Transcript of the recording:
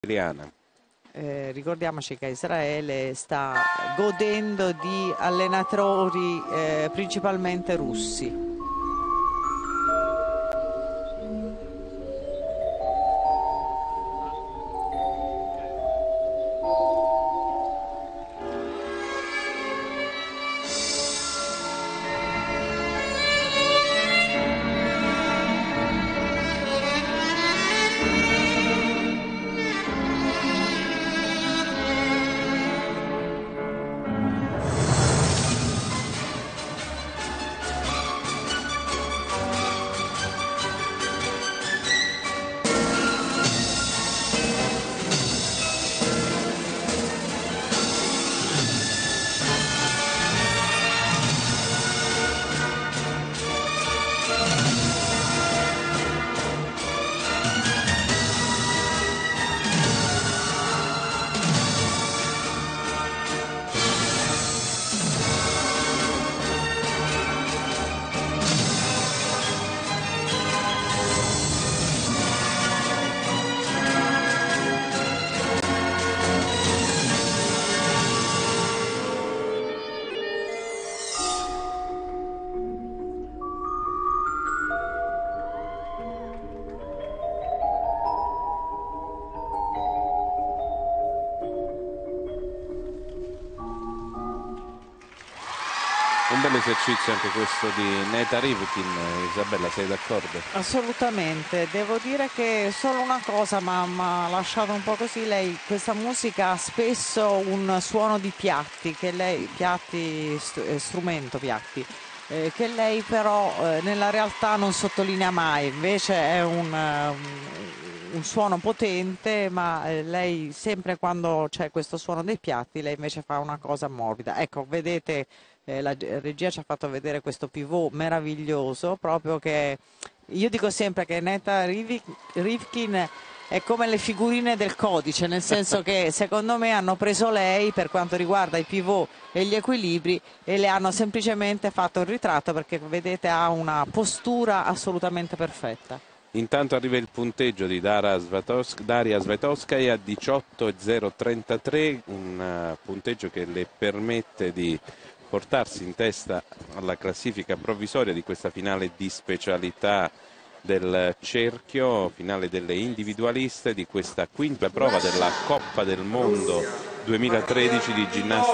Adriana. Ricordiamoci che Israele sta godendo di allenatori principalmente russi. Un bel esercizio anche questo di Neta Rivkin. Isabella, sei d'accordo? Assolutamente, devo dire che solo una cosa mi ha lasciato un po' così, lei questa musica ha spesso un suono di piatti, strumento piatti, che lei però nella realtà non sottolinea mai, invece è un suono potente, ma lei sempre quando c'è questo suono dei piatti, lei invece fa una cosa morbida. Ecco, vedete, la regia ci ha fatto vedere questo pivot meraviglioso, proprio che io dico sempre che Rivkin è come le figurine del codice, nel senso che secondo me hanno preso lei per quanto riguarda i pivot e gli equilibri e le hanno semplicemente fatto un ritratto perché vedete ha una postura assolutamente perfetta. Intanto arriva il punteggio di Daria Svetoskaya a 18,033, un punteggio che le permette di portarsi in testa alla classifica provvisoria di questa finale di specialità del cerchio, finale delle individualiste di questa quinta prova della Coppa del Mondo 2013 di ginnastica.